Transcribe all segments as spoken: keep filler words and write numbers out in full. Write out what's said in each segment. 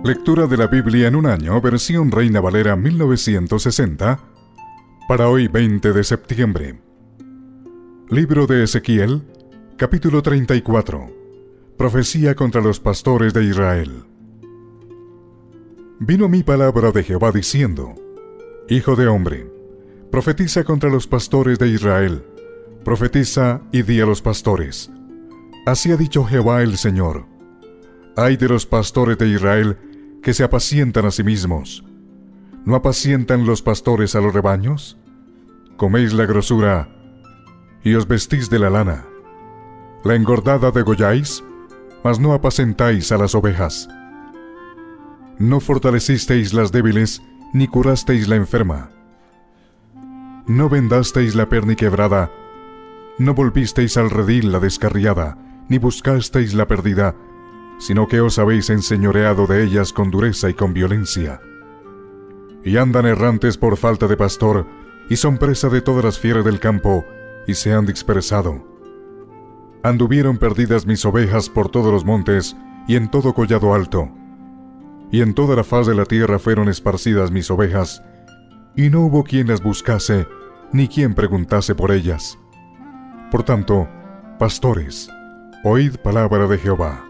Lectura de la Biblia en un año, versión Reina Valera mil novecientos sesenta, para hoy veinte de septiembre. Libro de Ezequiel, capítulo treinta y cuatro. Profecía contra los pastores de Israel. Vino mi palabra de Jehová diciendo: Hijo de hombre, profetiza contra los pastores de Israel, profetiza y di a los pastores: Así ha dicho Jehová el Señor. Ay de los pastores de Israel que se apacientan a sí mismos. ¿No apacientan los pastores a los rebaños? Coméis la grosura y os vestís de la lana. La engordada degolláis, mas no apacentáis a las ovejas. No fortalecisteis las débiles, ni curasteis la enferma. No vendasteis la perniquebrada, no volvisteis al redil la descarriada, ni buscasteis la perdida, sino que os habéis enseñoreado de ellas con dureza y con violencia. Y andan errantes por falta de pastor, y son presa de todas las fieras del campo, y se han dispersado. Anduvieron perdidas mis ovejas por todos los montes, y en todo collado alto. Y en toda la faz de la tierra fueron esparcidas mis ovejas, y no hubo quien las buscase, ni quien preguntase por ellas. Por tanto, pastores, oíd palabra de Jehová.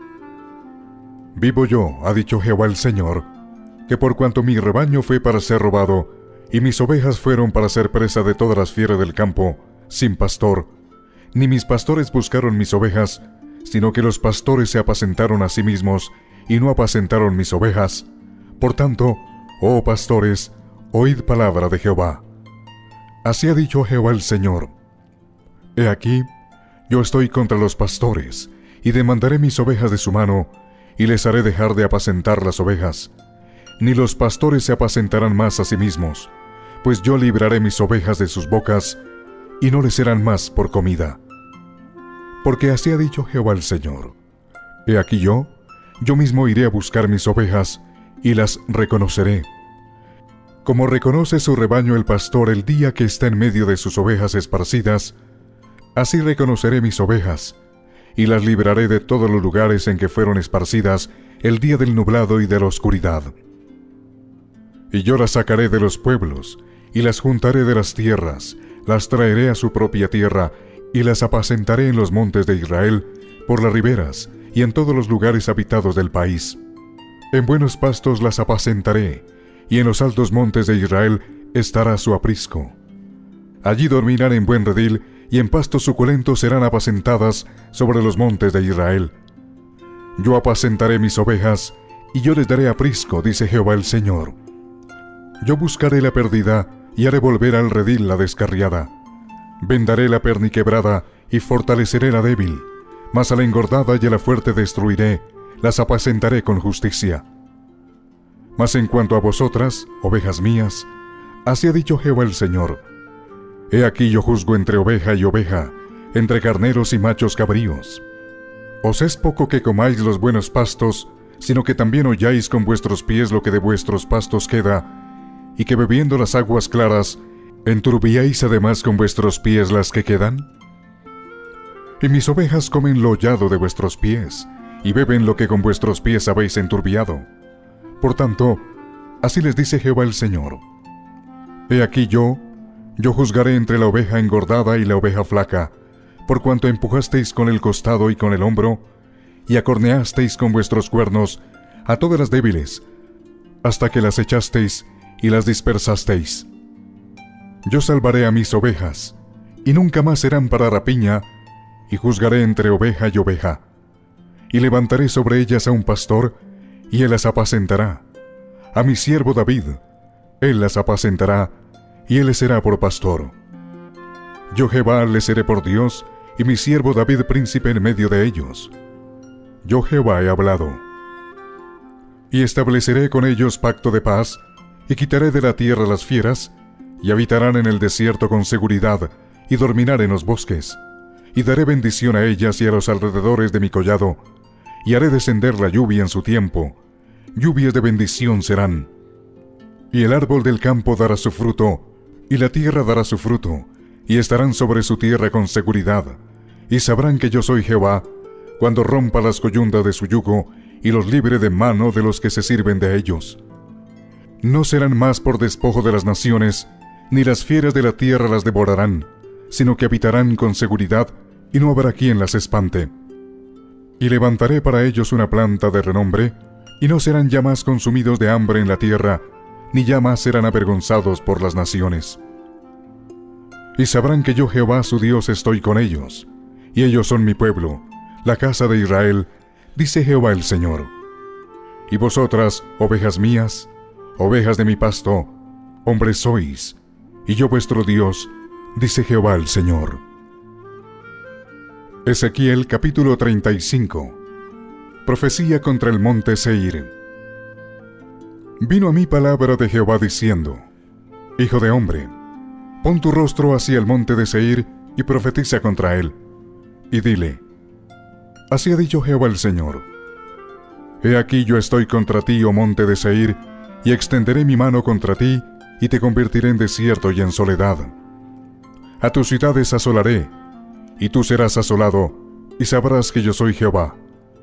Vivo yo, ha dicho Jehová el Señor, que por cuanto mi rebaño fue para ser robado, y mis ovejas fueron para ser presa de todas las fieras del campo, sin pastor, ni mis pastores buscaron mis ovejas, sino que los pastores se apacentaron a sí mismos, y no apacentaron mis ovejas. Por tanto, oh pastores, oíd palabra de Jehová. Así ha dicho Jehová el Señor: He aquí, yo estoy contra los pastores, y demandaré mis ovejas de su mano, y les haré dejar de apacentar las ovejas. Ni los pastores se apacentarán más a sí mismos, pues yo libraré mis ovejas de sus bocas, y no les serán más por comida. Porque así ha dicho Jehová el Señor: He aquí yo, yo mismo iré a buscar mis ovejas, y las reconoceré. Como reconoce su rebaño el pastor el día que está en medio de sus ovejas esparcidas, así reconoceré mis ovejas, y las libraré de todos los lugares en que fueron esparcidas el día del nublado y de la oscuridad. Y yo las sacaré de los pueblos, y las juntaré de las tierras, las traeré a su propia tierra, y las apacentaré en los montes de Israel, por las riberas, y en todos los lugares habitados del país. En buenos pastos las apacentaré, y en los altos montes de Israel estará su aprisco. Allí dormirán en buen redil, y en pastos suculentos serán apacentadas sobre los montes de Israel. Yo apacentaré mis ovejas, y yo les daré aprisco, dice Jehová el Señor. Yo buscaré la perdida, y haré volver al redil la descarriada. Vendaré la perniquebrada, y fortaleceré la débil, mas a la engordada y a la fuerte destruiré, las apacentaré con justicia. Mas en cuanto a vosotras, ovejas mías, así ha dicho Jehová el Señor: He aquí yo juzgo entre oveja y oveja, entre carneros y machos cabríos. Os es poco que comáis los buenos pastos, sino que también holláis con vuestros pies lo que de vuestros pastos queda, y que bebiendo las aguas claras, enturbiáis además con vuestros pies las que quedan. Y mis ovejas comen lo hollado de vuestros pies, y beben lo que con vuestros pies habéis enturbiado. Por tanto, así les dice Jehová el Señor: He aquí yo, yo juzgaré entre la oveja engordada y la oveja flaca, por cuanto empujasteis con el costado y con el hombro, y acorneasteis con vuestros cuernos a todas las débiles, hasta que las echasteis y las dispersasteis. Yo salvaré a mis ovejas, y nunca más serán para rapiña, y juzgaré entre oveja y oveja. Y levantaré sobre ellas a un pastor, y él las apacentará. A mi siervo David, él las apacentará, y él les será por pastor. Yo Jehová les seré por Dios, y mi siervo David príncipe en medio de ellos. Yo Jehová he hablado. Y estableceré con ellos pacto de paz, y quitaré de la tierra las fieras, y habitarán en el desierto con seguridad, y dormirán en los bosques. Y daré bendición a ellas y a los alrededores de mi collado, y haré descender la lluvia en su tiempo. Lluvias de bendición serán. Y el árbol del campo dará su fruto, y la tierra dará su fruto, y estarán sobre su tierra con seguridad, y sabrán que yo soy Jehová, cuando rompa las coyundas de su yugo, y los libre de mano de los que se sirven de ellos. No serán más por despojo de las naciones, ni las fieras de la tierra las devorarán, sino que habitarán con seguridad, y no habrá quien las espante. Y levantaré para ellos una planta de renombre, y no serán ya más consumidos de hambre en la tierra, ni ya más serán avergonzados por las naciones. Y sabrán que yo Jehová su Dios estoy con ellos, y ellos son mi pueblo, la casa de Israel, dice Jehová el Señor. Y vosotras, ovejas mías, ovejas de mi pasto, hombres sois, y yo vuestro Dios, dice Jehová el Señor. Ezequiel capítulo treinta y cinco. Profecía contra el monte Seir. Vino a mí palabra de Jehová diciendo: Hijo de hombre, pon tu rostro hacia el monte de Seir y profetiza contra él, y dile: Así ha dicho Jehová el Señor: He aquí yo estoy contra ti, oh monte de Seir, y extenderé mi mano contra ti, y te convertiré en desierto y en soledad. A tus ciudades asolaré, y tú serás asolado, y sabrás que yo soy Jehová.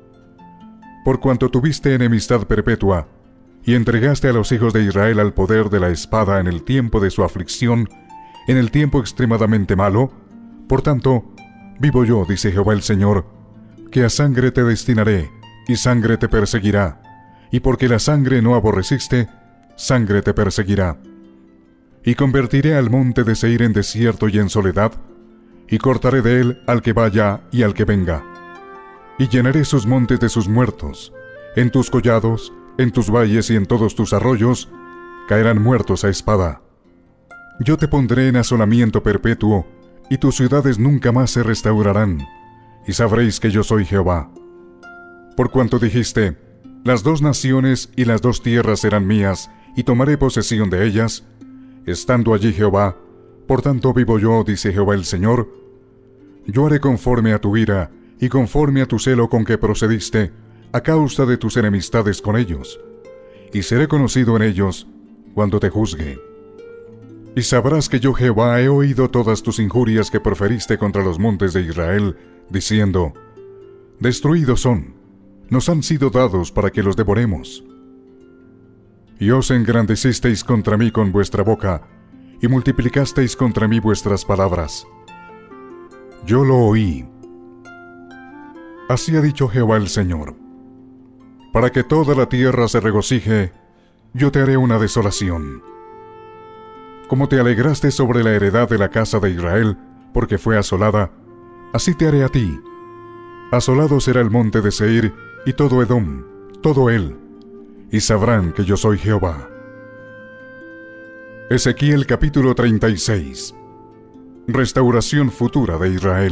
Por cuanto tuviste enemistad perpetua, y entregaste a los hijos de Israel al poder de la espada en el tiempo de su aflicción, en el tiempo extremadamente malo, por tanto, vivo yo, dice Jehová el Señor, que a sangre te destinaré, y sangre te perseguirá, y porque la sangre no aborreciste, sangre te perseguirá. Y convertiré al monte de Seir en desierto y en soledad, y cortaré de él al que vaya y al que venga. Y llenaré sus montes de sus muertos, en tus collados, en tus valles y en todos tus arroyos, caerán muertos a espada. Yo te pondré en asolamiento perpetuo, y tus ciudades nunca más se restaurarán, y sabréis que yo soy Jehová. Por cuanto dijiste: las dos naciones y las dos tierras serán mías, y tomaré posesión de ellas, estando allí Jehová, por tanto vivo yo, dice Jehová el Señor, yo haré conforme a tu ira, y conforme a tu celo con que procediste, a causa de tus enemistades con ellos, y seré conocido en ellos cuando te juzgue. Y sabrás que yo Jehová he oído todas tus injurias que proferiste contra los montes de Israel, diciendo: destruidos son, nos han sido dados para que los devoremos. Y os engrandecisteis contra mí con vuestra boca, y multiplicasteis contra mí vuestras palabras. Yo lo oí. Así ha dicho Jehová el Señor: para que toda la tierra se regocije, yo te haré una desolación. Como te alegraste sobre la heredad de la casa de Israel, porque fue asolada, así te haré a ti. Asolado será el monte de Seir, y todo Edom, todo él, y sabrán que yo soy Jehová. Ezequiel capítulo treinta y seis. Restauración futura de Israel.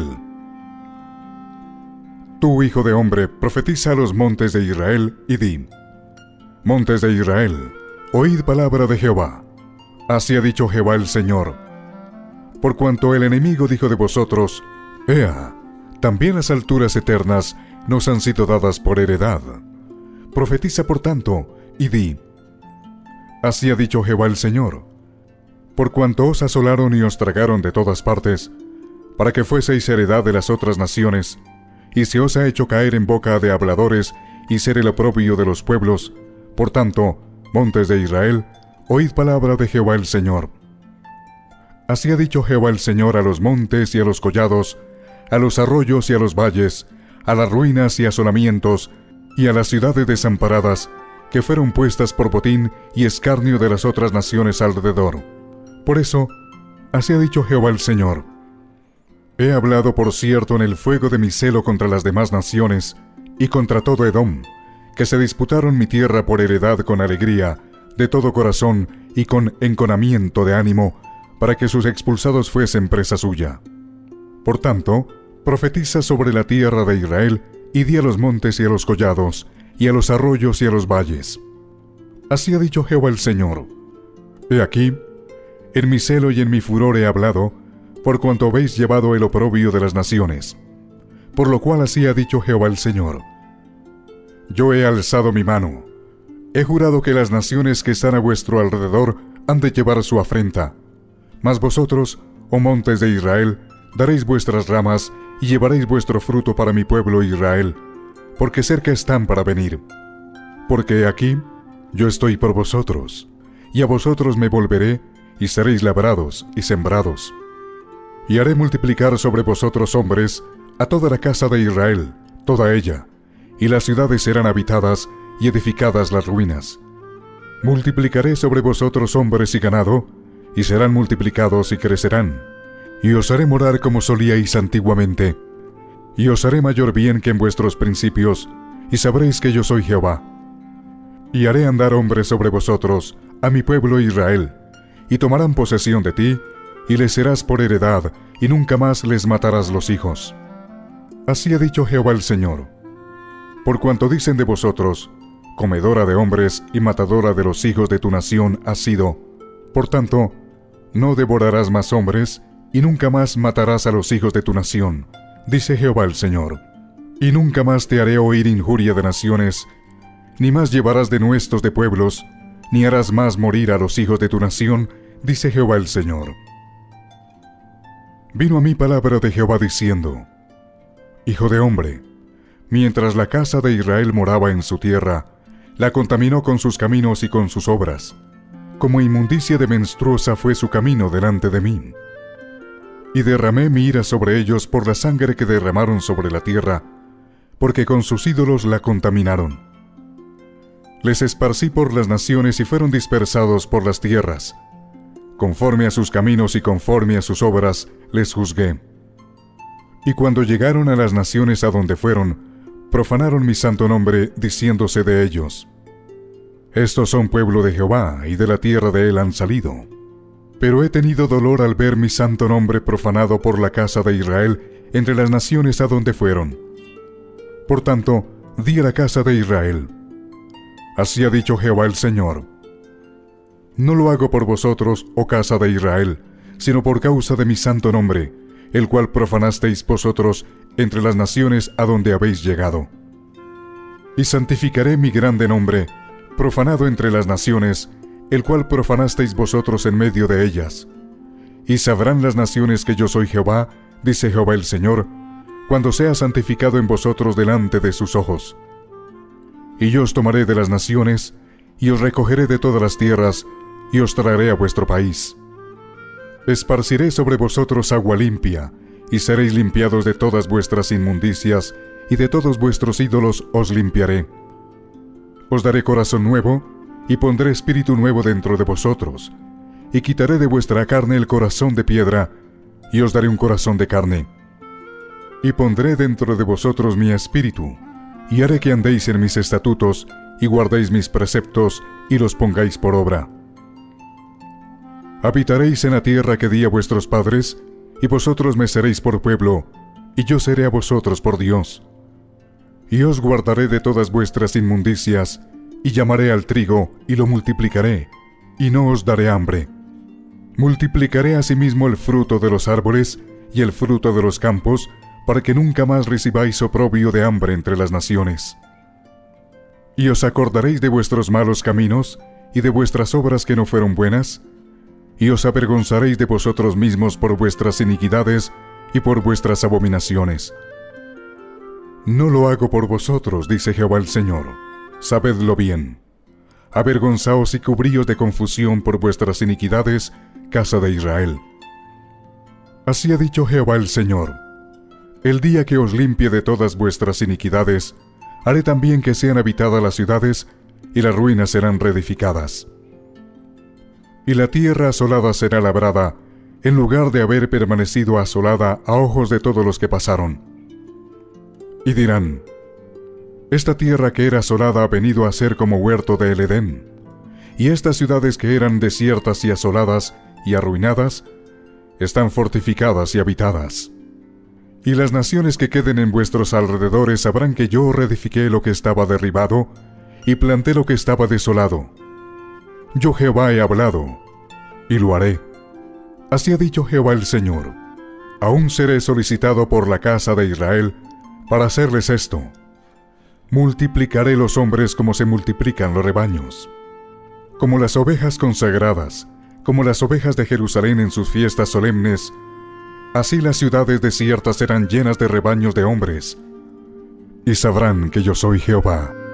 Tú, hijo de hombre, profetiza a los montes de Israel, y di: montes de Israel, oíd palabra de Jehová. Así ha dicho Jehová el Señor: por cuanto el enemigo dijo de vosotros: Ea, también las alturas eternas nos han sido dadas por heredad. Profetiza por tanto, y di: así ha dicho Jehová el Señor: por cuanto os asolaron y os tragaron de todas partes, para que fueseis heredad de las otras naciones, y se os ha hecho caer en boca de habladores y ser el oprobio de los pueblos, por tanto, montes de Israel, oíd palabra de Jehová el Señor. Así ha dicho Jehová el Señor a los montes y a los collados, a los arroyos y a los valles, a las ruinas y asolamientos, y a las ciudades desamparadas, que fueron puestas por botín y escarnio de las otras naciones alrededor. Por eso, así ha dicho Jehová el Señor: he hablado por cierto en el fuego de mi celo contra las demás naciones, y contra todo Edom, que se disputaron mi tierra por heredad con alegría, de todo corazón y con enconamiento de ánimo, para que sus expulsados fuesen presa suya. Por tanto, profetiza sobre la tierra de Israel, y di a los montes y a los collados, y a los arroyos y a los valles: así ha dicho Jehová el Señor: he aquí, en mi celo y en mi furor he hablado, por cuanto habéis llevado el oprobio de las naciones. Por lo cual así ha dicho Jehová el Señor: yo he alzado mi mano, he jurado que las naciones que están a vuestro alrededor han de llevar su afrenta. Mas vosotros, oh montes de Israel, daréis vuestras ramas y llevaréis vuestro fruto para mi pueblo Israel, porque cerca están para venir. Porque aquí yo estoy por vosotros, y a vosotros me volveré, y seréis labrados y sembrados. Y haré multiplicar sobre vosotros hombres a toda la casa de Israel, toda ella, y las ciudades serán habitadas y edificadas las ruinas. Multiplicaré sobre vosotros hombres y ganado, y serán multiplicados y crecerán, y os haré morar como solíais antiguamente, y os haré mayor bien que en vuestros principios, y sabréis que yo soy Jehová. Y haré andar hombres sobre vosotros, a mi pueblo Israel, y tomarán posesión de ti, y les serás por heredad, y nunca más les matarás los hijos. Así ha dicho Jehová el Señor. Por cuanto dicen de vosotros, comedora de hombres y matadora de los hijos de tu nación has sido, por tanto, no devorarás más hombres, y nunca más matarás a los hijos de tu nación, dice Jehová el Señor. Y nunca más te haré oír injuria de naciones, ni más llevarás denuestos de pueblos, ni harás más morir a los hijos de tu nación, dice Jehová el Señor. Vino a mí palabra de Jehová diciendo: Hijo de hombre, mientras la casa de Israel moraba en su tierra, la contaminó con sus caminos y con sus obras. Como inmundicia de menstruosa fue su camino delante de mí. Y derramé mi ira sobre ellos por la sangre que derramaron sobre la tierra, porque con sus ídolos la contaminaron. Les esparcí por las naciones y fueron dispersados por las tierras. Conforme a sus caminos y conforme a sus obras, les juzgué. Y cuando llegaron a las naciones a donde fueron, profanaron mi santo nombre, diciéndose de ellos: Estos son pueblo de Jehová, y de la tierra de él han salido. Pero he tenido dolor al ver mi santo nombre profanado por la casa de Israel entre las naciones a donde fueron. Por tanto, di a la casa de Israel: Así ha dicho Jehová el Señor: No lo hago por vosotros, oh casa de Israel, sino por causa de mi santo nombre, el cual profanasteis vosotros entre las naciones a donde habéis llegado. Y santificaré mi grande nombre, profanado entre las naciones, el cual profanasteis vosotros en medio de ellas. Y sabrán las naciones que yo soy Jehová, dice Jehová el Señor, cuando sea santificado en vosotros delante de sus ojos. Y yo os tomaré de las naciones, y os recogeré de todas las tierras, y os traeré a vuestro país. Esparciré sobre vosotros agua limpia, y seréis limpiados de todas vuestras inmundicias, y de todos vuestros ídolos os limpiaré. Os daré corazón nuevo, y pondré espíritu nuevo dentro de vosotros, y quitaré de vuestra carne el corazón de piedra, y os daré un corazón de carne. Y pondré dentro de vosotros mi espíritu, y haré que andéis en mis estatutos, y guardéis mis preceptos, y los pongáis por obra. Habitaréis en la tierra que di a vuestros padres, y vosotros me seréis por pueblo, y yo seré a vosotros por Dios. Y os guardaré de todas vuestras inmundicias, y llamaré al trigo, y lo multiplicaré, y no os daré hambre. Multiplicaré asimismo el fruto de los árboles, y el fruto de los campos, para que nunca más recibáis oprobio de hambre entre las naciones. Y os acordaréis de vuestros malos caminos, y de vuestras obras que no fueron buenas, y os avergonzaréis de vosotros mismos por vuestras iniquidades y por vuestras abominaciones. No lo hago por vosotros, dice Jehová el Señor, sabedlo bien. Avergonzaos y cubríos de confusión por vuestras iniquidades, casa de Israel. Así ha dicho Jehová el Señor: El día que os limpie de todas vuestras iniquidades, haré también que sean habitadas las ciudades, y las ruinas serán reedificadas. Y la tierra asolada será labrada, en lugar de haber permanecido asolada a ojos de todos los que pasaron. Y dirán: Esta tierra que era asolada ha venido a ser como huerto de el Edén, y estas ciudades que eran desiertas y asoladas y arruinadas, están fortificadas y habitadas. Y las naciones que queden en vuestros alrededores sabrán que yo reedifiqué lo que estaba derribado, y planté lo que estaba desolado. Yo Jehová he hablado, y lo haré. Así ha dicho Jehová el Señor: Aún seré solicitado por la casa de Israel para hacerles esto. Multiplicaré los hombres como se multiplican los rebaños. Como las ovejas consagradas, como las ovejas de Jerusalén en sus fiestas solemnes, así las ciudades desiertas serán llenas de rebaños de hombres. y sabrán que yo soy Jehová.